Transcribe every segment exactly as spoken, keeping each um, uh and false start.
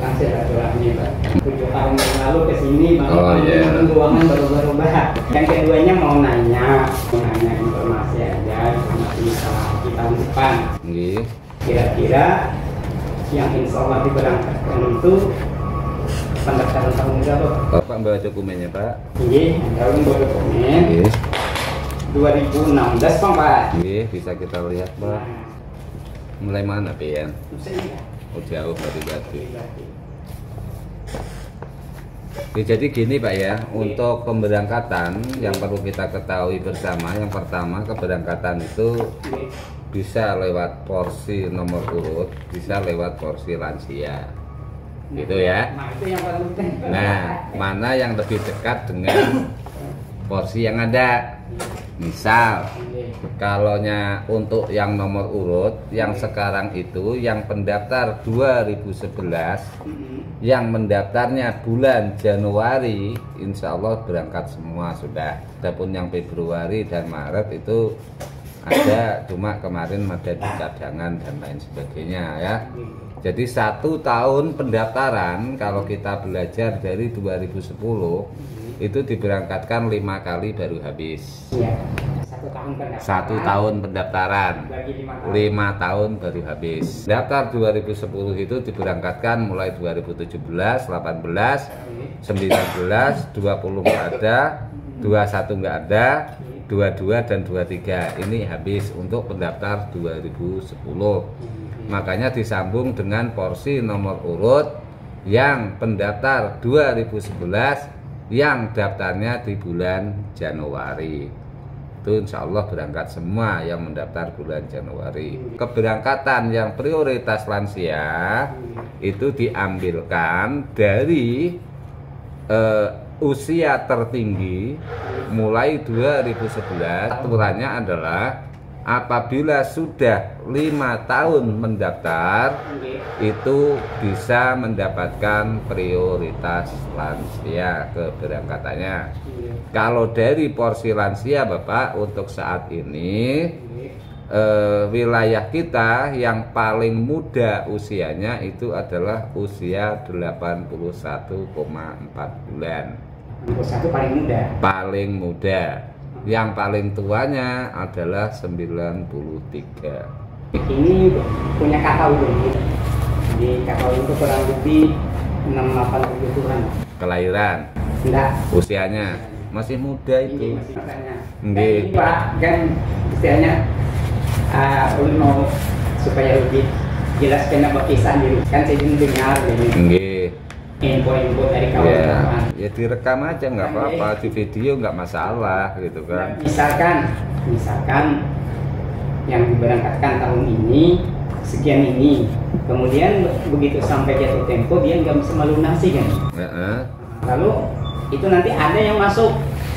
tentang silaturahmi, Pak. Tujuh tahun yang lalu ke sini, Bang, oh, yeah. ruangan berubah-ubah. Yang keduanya mau nanya, mau nanya informasi aja, informasi instalasi tahun depan. Kira-kira yang insya Allah diberangkatkan itu pendaftaran tahun berapa? Bapak bawa dokumennya, Pak? Iya, tahun bawa dokumen. Iya. dua ribu enam belas, Pak. Iya, bisa kita lihat, Pak. Mulai mana, Pian? Oh, jauh dari Batu. Ya, jadi gini Pak ya, untuk pemberangkatan yang perlu kita ketahui bersama, yang pertama keberangkatan itu bisa lewat porsi nomor urut, bisa lewat porsi lansia, gitu ya. Nah, mana yang lebih dekat dengan porsi yang ada? Misal, kalaunya untuk yang nomor urut, yang sekarang itu yang pendaftar dua ribu sebelas, yang mendaftarnya bulan Januari, insya Allah berangkat semua sudah. Adapun yang Februari dan Maret itu ada, cuma kemarin ada di cadangan dan lain sebagainya ya. Jadi satu tahun pendaftaran kalau kita belajar dari dua ribu sepuluh itu diberangkatkan lima kali baru habis. Ya, satu tahun pendaftaran. Satu tahun pendaftaran, lima tahun baru habis. Daftar dua ribu sepuluh itu diberangkatkan mulai dua ribu tujuh belas, delapan belas, sembilan belas, dua puluh nggak ada, dua puluh satu nggak ada, dua puluh dua dan dua puluh tiga ini habis untuk pendaftar dua ribu sepuluh. Makanya disambung dengan porsi nomor urut yang pendaftar dua ribu sebelas yang daftarnya di bulan Januari. Itu insya Allah berangkat semua yang mendaftar bulan Januari. Keberangkatan yang prioritas lansia itu diambilkan dari uh, usia tertinggi mulai dua ribu sebelas. Aturannya adalah apabila sudah lima tahun mendaftar itu bisa mendapatkan prioritas lansia keberangkatannya. Kalau dari porsi lansia Bapak, untuk saat ini eh, wilayah kita yang paling muda usianya itu adalah usia delapan puluh satu koma empat bulan. delapan puluh satu paling muda. Paling muda. Yang paling tuanya adalah sembilan puluh tiga. Ini punya kakak ulun. Di kakak ulun itu kurang lebih enam delapan tujuh bulan. Kelahiran? Enggak. Usianya masih muda itu. Nggih, Pak, kan istilahnya uh, ulun mau supaya lebih jelas kenapa kisah dulu. Kan saya dengar ini. Nggih. Info-info dari kawan ya, kawan. Ya direkam aja nggak apa-apa, di video nggak masalah gitu kan. Misalkan, misalkan yang diberangkatkan tahun ini sekian ini, kemudian begitu sampai jatuh tempo dia nggak bisa melunasi kan. Ya, eh. Lalu itu nanti ada yang masuk,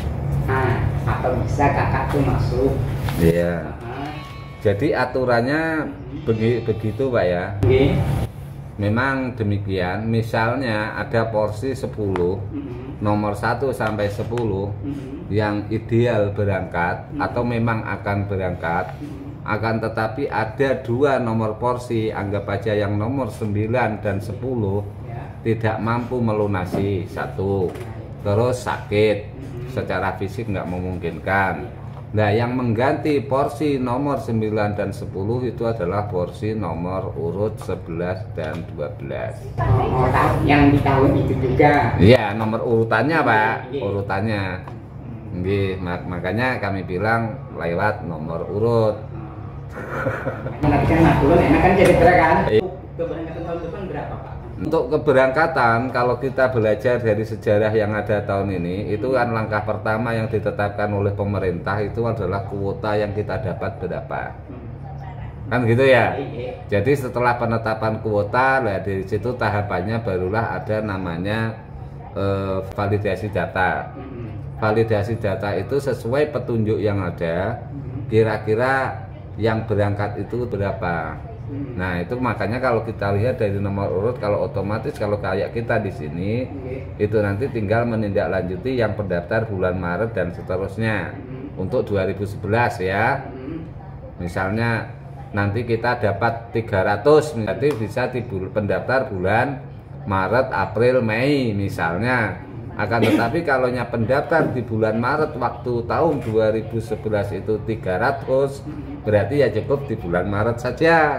nah atau bisa kakak tuh masuk. Iya. Nah. Jadi aturannya begi, begitu Pak ya. Okay. Memang demikian, misalnya ada porsi sepuluh, mm-hmm. nomor satu sampai sepuluh mm-hmm. yang ideal berangkat mm-hmm. atau memang akan berangkat, mm-hmm. akan tetapi ada dua nomor porsi, anggap aja yang nomor sembilan dan sepuluh yeah. tidak mampu melunasi satu, terus sakit, mm-hmm. secara fisik nggak memungkinkan. Nah, yang mengganti porsi nomor sembilan dan sepuluh itu adalah porsi nomor urut sebelas dan dua belas. Oh, yang di tahun itu juga. Iya, nomor urutannya, Pak. Urutannya. Nggih, mak makanya kami bilang lewat nomor urut. Nanti kan makulun enak kan jadi kan? Keberangkatan tahun depan berapa, Pak? Untuk keberangkatan, kalau kita belajar dari sejarah yang ada tahun ini, itu kan langkah pertama yang ditetapkan oleh pemerintah itu adalah kuota yang kita dapat berapa. Kan gitu ya. Jadi setelah penetapan kuota, nah dari situ tahapannya barulah ada namanya eh, validasi data. Validasi data itu sesuai petunjuk yang ada, kira-kira yang berangkat itu berapa. Nah, itu makanya kalau kita lihat dari nomor urut, kalau otomatis kalau kayak kita di sini okay. itu nanti tinggal menindaklanjuti yang pendaftar bulan Maret dan seterusnya mm-hmm. untuk dua ribu sebelas ya. Mm-hmm. Misalnya nanti kita dapat tiga ratus, nanti bisa di pendaftar bulan Maret, April, Mei misalnya. Akan tetapi kalau nya pendaftar di bulan Maret waktu tahun dua ribu sebelas itu tiga ratus, berarti ya cukup di bulan Maret saja.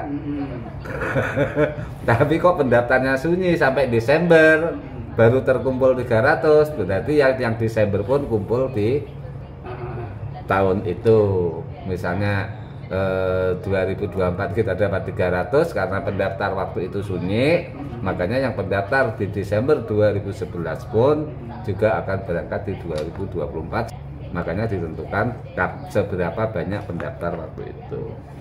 Tapi kok pendaftarnya sunyi sampai Desember baru terkumpul tiga ratus, berarti yang, yang Desember pun kumpul di tahun itu. Misalnya eh, dua ribu dua puluh empat kita dapat tiga ratus karena pendaftar waktu itu sunyi, makanya yang pendaftar di Desember dua ribu sebelas pun juga akan berangkat di dua ribu dua puluh empat. Makanya ditentukan seberapa banyak pendaftar waktu itu.